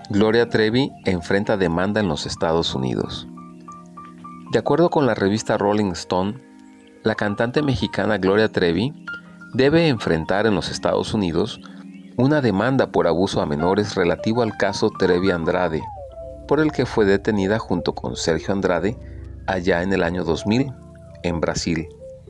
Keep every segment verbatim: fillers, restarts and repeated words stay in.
Gloria Trevi enfrenta demanda en los Estados Unidos. De acuerdo con la revista Rolling Stone, la cantante mexicana Gloria Trevi debe enfrentar en los Estados Unidos una demanda por abuso a menores relativo al caso Trevi Andrade, por el que fue detenida junto con Sergio Andrade allá en el año dos mil, en Brasil.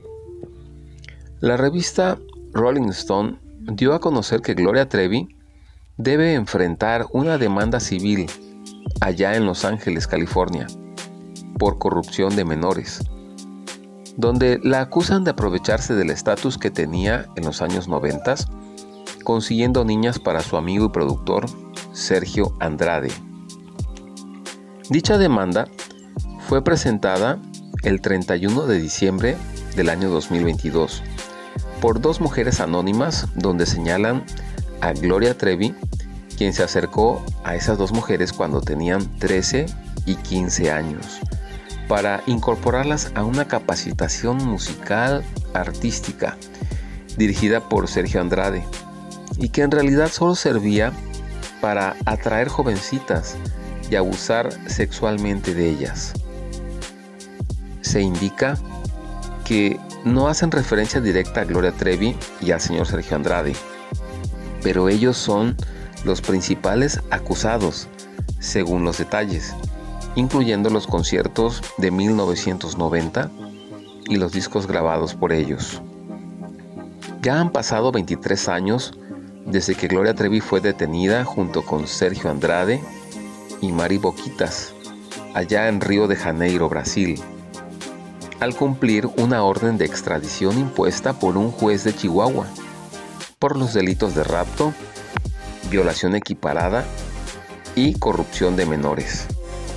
La revista Rolling Stone dio a conocer que Gloria Trevi debe enfrentar una demanda civil allá en Los Ángeles, California, por corrupción de menores, donde la acusan de aprovecharse del estatus que tenía en los años noventa, consiguiendo niñas para su amigo y productor Sergio Andrade. Dicha demanda fue presentada el treinta y uno de diciembre del año dos mil veintidós por dos mujeres anónimas, donde señalan a Gloria Trevi, quien se acercó a esas dos mujeres cuando tenían trece y quince años, para incorporarlas a una capacitación musical artística dirigida por Sergio Andrade, y que en realidad solo servía para atraer jovencitas y abusar sexualmente de ellas. Se indica que no hacen referencia directa a Gloria Trevi y al señor Sergio Andrade, pero ellos son los principales acusados, según los detalles, incluyendo los conciertos de mil novecientos noventa y los discos grabados por ellos. Ya han pasado veintitrés años desde que Gloria Trevi fue detenida junto con Sergio Andrade y Mari Boquitas, allá en Río de Janeiro, Brasil, al cumplir una orden de extradición impuesta por un juez de Chihuahua por los delitos de rapto, violación equiparada y corrupción de menores.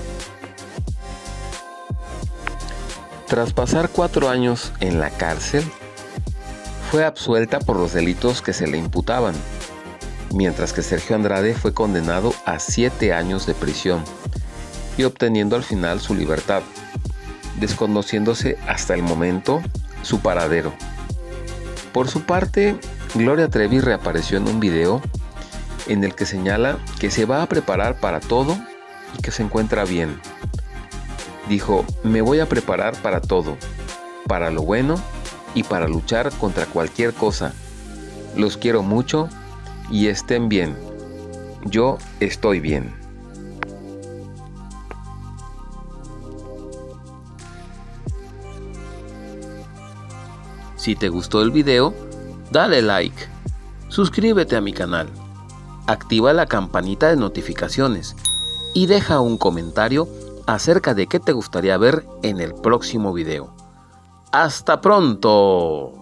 Tras pasar cuatro años en la cárcel, fue absuelta por los delitos que se le imputaban, mientras que Sergio Andrade fue condenado a siete años de prisión y obteniendo al final su libertad, desconociéndose hasta el momento su paradero. Por su parte, Gloria Trevi reapareció en un video en el que señala que se va a preparar para todo y que se encuentra bien. Dijo: "Me voy a preparar para todo, para lo bueno y para luchar contra cualquier cosa. Los quiero mucho y estén bien. Yo estoy bien". Si te gustó el video, dale like, suscríbete a mi canal, activa la campanita de notificaciones y deja un comentario acerca de qué te gustaría ver en el próximo video. ¡Hasta pronto!